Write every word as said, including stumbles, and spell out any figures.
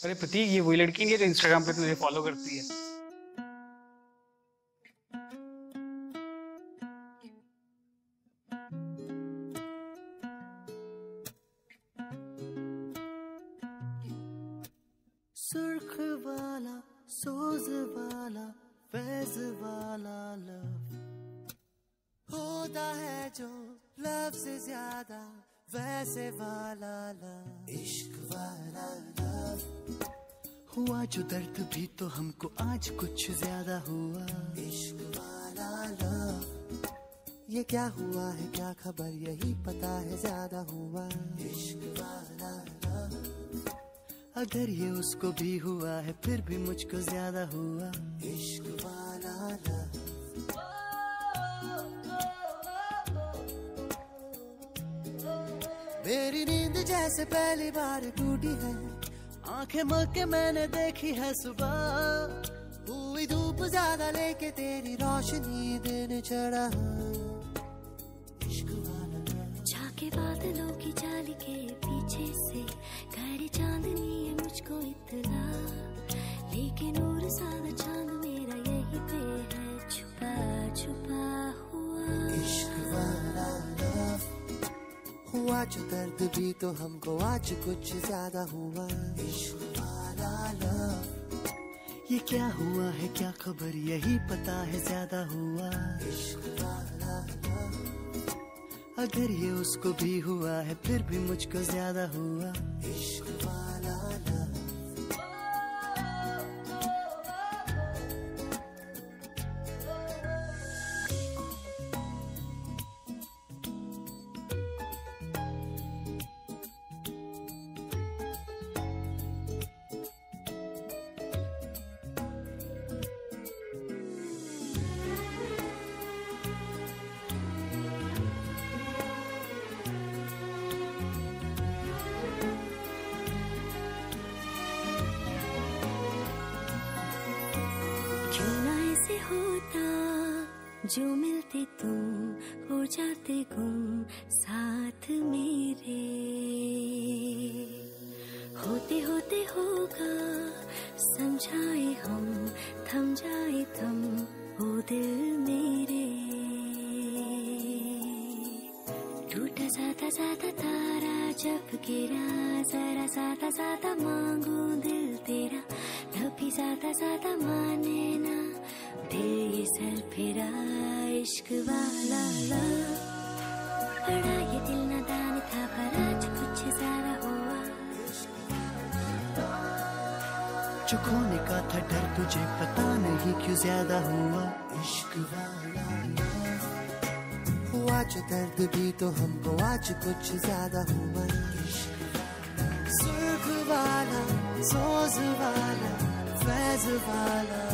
अरे प्रतीक, ये वही लड़की नहीं है जो इंस्टाग्राम पे तुझे फॉलो करती है? सुर्ख वाला, सोज वाला, फैज वाला लव होता है जो लव से ज्यादा वैसे वाला लव, इश्क वाला लव। हुआ जो दर्द भी तो हमको आज कुछ ज्यादा हुआ, इश्क वाला लव। ये क्या हुआ है क्या खबर यही पता है ज्यादा हुआ, इश्क वाला लव। अगर ये उसको भी हुआ है फिर भी मुझको ज्यादा हुआ, इश्क वाला लव। मेरी नींद जैसे पहली बार टूटी है, आंखें मल के मैंने देखी है सुबह। हुई धूप ज्यादा लेके तेरी रोशनी दिन चढ़ा, इश्क वाला लव। झाके बादलों की जाली के पीछे से गहरी चांदनी है मुझको इतना, लेकिन और सारा चांद मेरा यही पे है छुपा छुपा हुआ, इश्क वाला लव। हुआ जो दर्द भी तो हमको आज कुछ ज्यादा हुआ, इश्क वाला लव। ये क्या हुआ है क्या खबर यही पता है ज्यादा हुआ, इश्क वाला लव। अगर ये उसको भी हुआ है फिर भी मुझको ज्यादा हुआ, इश्क वाला लव। क्यों ना ऐसे होता जो मिलते तुम हो जाते गुम साथ मेरे, होते होते होगा समझाए हम, थम जाए थम ओ दिल मेरे। टूटा ज्यादा ज्यादा तारा जब गिरा, जरा ज्यादा ज्यादा मांगू दिल तेरा, तभी ज्यादा ज्यादा माने ना दिल ये सर फिरा, इश्क वाला लव। बड़ा ये दिल नादान था पर आज कुछ ज्यादा हुआ, जो खोने का था डर तुझे पता नहीं क्यों ज्यादा हुआ, इश्क वाला लव। हुआ जो दर्द भी तो हमको आज कुछ ज्यादा हुआ, इश्क वाला। सुर्ख वाला, सोज वाला, फैज वाला